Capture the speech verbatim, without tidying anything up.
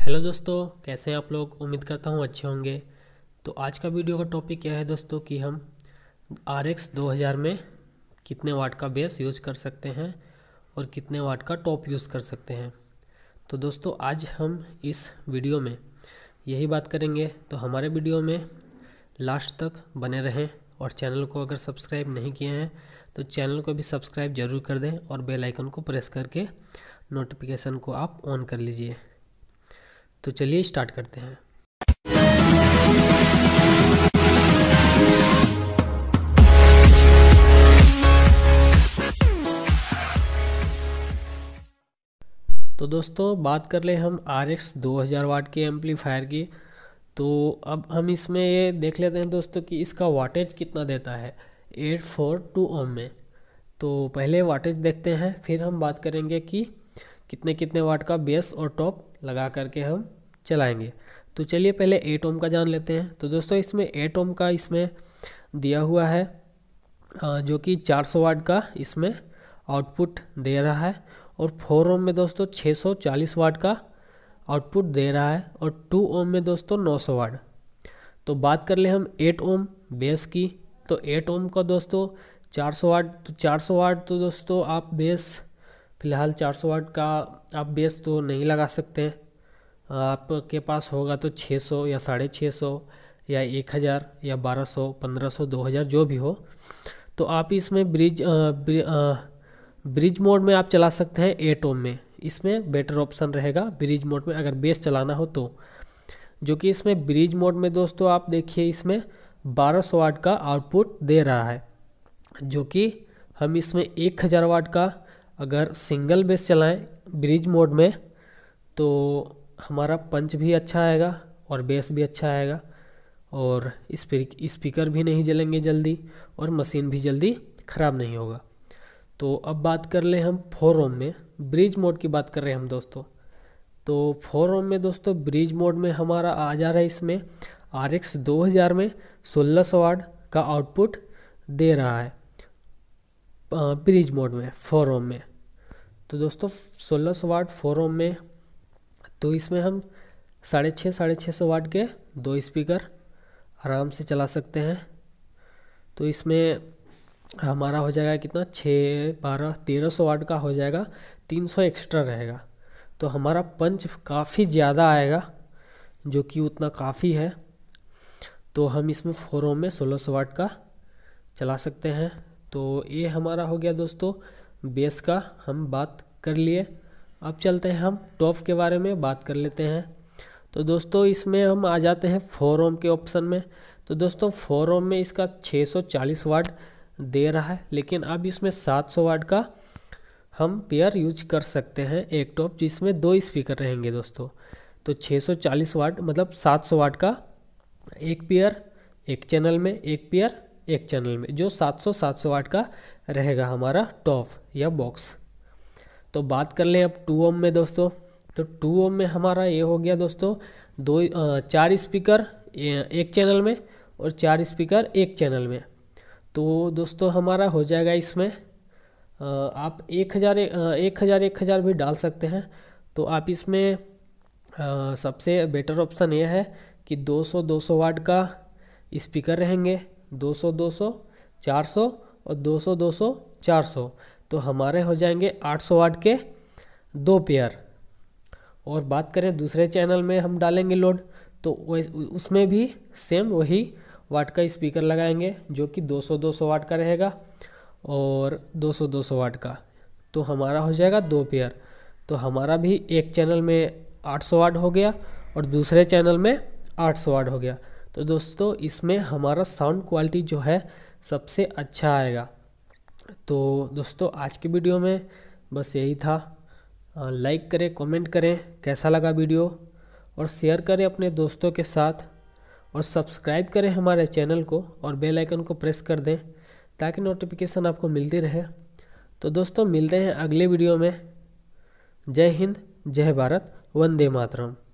Hello दोस्तों, कैसे हैं आप लोग। उम्मीद करता हूँ अच्छे होंगे। तो आज का वीडियो का टॉपिक क्या है दोस्तों कि हम आर एक्स दो हज़ार में कितने वाट का बेस यूज़ कर सकते हैं और कितने वाट का टॉप यूज़ कर सकते हैं। तो दोस्तों आज हम इस वीडियो में यही बात करेंगे। तो हमारे वीडियो में लास्ट तक बने रहें और चैनल को अगर सब्सक्राइब नहीं किए हैं तो चैनल को भी सब्सक्राइब ज़रूर कर दें और बेल आइकन को प्रेस करके नोटिफिकेशन को आप ऑन कर लीजिए। तो चलिए स्टार्ट करते हैं। तो दोस्तों बात कर ले हम आर एक्स दो हज़ार वाट के एम्पलीफायर की। तो अब हम इसमें ये देख लेते हैं दोस्तों कि इसका वाटेज कितना देता है एट फोर टू ओम में। तो पहले वाटेज देखते हैं, फिर हम बात करेंगे कि कितने कितने वाट का बेस और टॉप लगा करके हम चलाएंगे। तो चलिए पहले एट ओम का जान लेते हैं। तो दोस्तों इसमें एट ओम का इसमें दिया हुआ है जो कि चार सौ वाट का इसमें आउटपुट दे रहा है और फोर ओम में दोस्तों छह सौ चालीस वाट का आउटपुट दे रहा है और टू ओम में दोस्तों नौ सौ वाट। तो बात कर ले हम एट ओम बेस की। तो एट ओम का दोस्तों चार सौ वाट तो चार सौ वाट तो दोस्तों आप बेस फ़िलहाल चार सौ वाट का आप बेस तो नहीं लगा सकते हैं। आपके पास होगा तो छह सौ या साढ़े छः सौ या एक हज़ार या बारह सौ पंद्रह सौ दो हज़ार जो भी हो। तो आप इसमें ब्रिज ब्रिज मोड में आप चला सकते हैं एट ओम में। इसमें बेटर ऑप्शन रहेगा ब्रिज मोड में अगर बेस चलाना हो तो, जो कि इसमें ब्रिज मोड में दोस्तों आप देखिए इसमें बारह सौ वाट का आउटपुट दे रहा है, जो कि हम इसमें एक हज़ार वाट का अगर सिंगल बेस चलाएं ब्रिज मोड में तो हमारा पंच भी अच्छा आएगा और बेस भी अच्छा आएगा और स्पीकर भी नहीं जलेंगे जल्दी और मशीन भी जल्दी ख़राब नहीं होगा। तो अब बात कर ले हम फोर ओम में, ब्रिज मोड की बात कर रहे हैं हम दोस्तों। तो फोर ओम में दोस्तों ब्रिज मोड में हमारा आ जा रहा है इसमें आर एक्स दो हज़ार में सोलह सौ वाट का आउटपुट दे रहा है ब्रिज मोड में फोर ओम में। तो दोस्तों सोलह सौ वाट फोर ओम में तो इसमें हम साढ़े छः साढ़े छः सौ वाट के दो स्पीकर आराम से चला सकते हैं। तो इसमें हमारा हो जाएगा कितना छः बारह तेरह सौ वाट का हो जाएगा, तीन सौ एक्स्ट्रा रहेगा। तो हमारा पंच काफ़ी ज़्यादा आएगा जो कि उतना काफ़ी है। तो हम इसमें फोर ओम में सोलह सौ वाट का चला सकते हैं। तो ये हमारा हो गया दोस्तों बेस का हम बात कर लिए। अब चलते हैं हम टॉप के बारे में बात कर लेते हैं। तो दोस्तों इसमें हम आ जाते हैं फोर ओम के ऑप्शन में। तो दोस्तों फोर ओम में इसका छह सौ चालीस वाट दे रहा है, लेकिन अब इसमें सात सौ वाट का हम पेयर यूज कर सकते हैं एक टॉप जिसमें दो स्पीकर रहेंगे दोस्तों। तो छह सौ चालीस वाट मतलब सात सौ वाट का एक पेयर एक चैनल में, एक पेयर एक चैनल में, जो सात सौ सात सौ वाट का रहेगा हमारा टॉप या बॉक्स। तो बात कर लें अब टू ओम में दोस्तों। तो टू ओम में हमारा ये हो गया दोस्तों दो चार स्पीकर एक चैनल में और चार स्पीकर एक चैनल में। तो दोस्तों हमारा हो जाएगा इसमें आप एक हज़ार एक हज़ार एक हज़ार भी डाल सकते हैं। तो आप इसमें सबसे बेटर ऑप्शन ये है कि दो सौ दो सौ वाट का स्पीकर रहेंगे, दो सौ दो सौ चार सौ और दो सौ दो सौ चार सौ। तो हमारे हो जाएंगे आठ सौ वाट के दो पेयर। और बात करें दूसरे चैनल में हम डालेंगे लोड तो उसमें भी सेम वही वाट का स्पीकर लगाएंगे जो कि दो सौ दो सौ वाट का रहेगा और दो सौ दो सौ वाट का। तो हमारा हो जाएगा दो पेयर। तो हमारा भी एक चैनल में आठ सौ वाट हो गया और दूसरे चैनल में आठ सौ वाट हो गया। तो दोस्तों इसमें हमारा साउंड क्वालिटी जो है सबसे अच्छा आएगा। तो दोस्तों आज की वीडियो में बस यही था। लाइक करें, कमेंट करें कैसा लगा वीडियो और शेयर करें अपने दोस्तों के साथ और सब्सक्राइब करें हमारे चैनल को और बेल आइकन को प्रेस कर दें ताकि नोटिफिकेशन आपको मिलती रहे। तो दोस्तों मिलते हैं अगले वीडियो में। जय हिंद, जय भारत, वंदे मातरम।